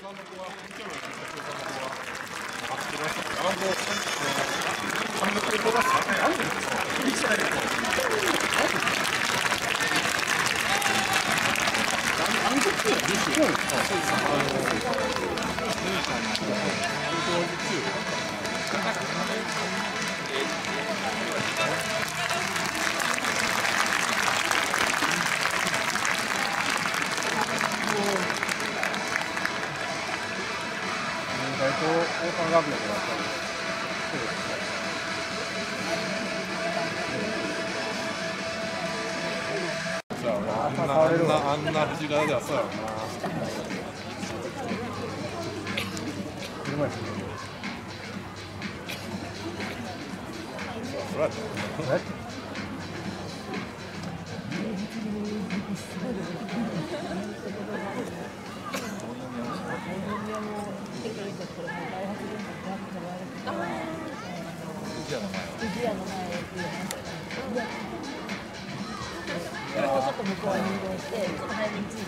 さんの子は、今日の中さんの子は、あってました。韓国語があるんですか？いいじゃないですか。韓国語はですよ。そうです。兄さんの子は、高校中。 意外と大阪学力だったり、そうですね。 じゃあ、あんな藤柄ではそうやろな。 車椅子。 それやった。 もうちょっと向こうに移動して、ちょっと早めに着いて、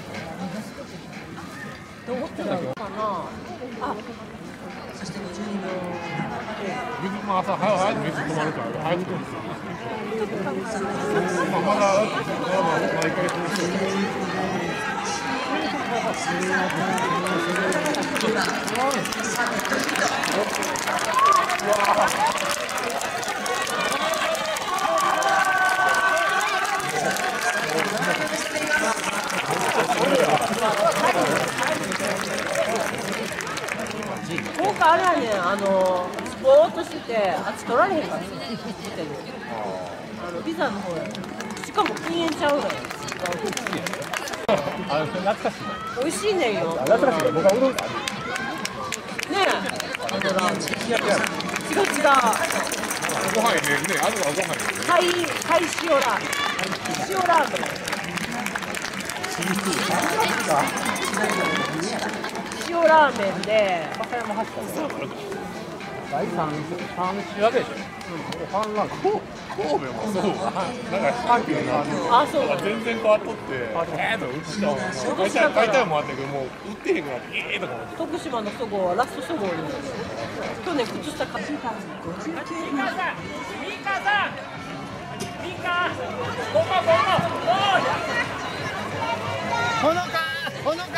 どう思ってたのかな。あ、そして52秒。 水も朝早く水止まるから早く来るんですよ。まだ毎回今回あれやねん、スポーっとしてて、あっち取られへんからビザの方や。しかも禁煙ちゃうのよ。 懐かしい。 美味しいねんよ。 懐かしい。僕はうどん。ねえ。違う。 ご飯入れるね。あとはご飯入れる。 タイ塩ラーメン。塩ラーメン。塩ラーメンで。 和歌山走ったの。第3週だけでしょ。反乱。 神戸もそう。なんか阪急のあ、そう。 全然変わっとって。とうちの買いたいもんあったけど、もう売ってへんくなって、とか思って。 徳島のそごうはラストそごうに。去年靴下買った。ミカさん。 ほのか。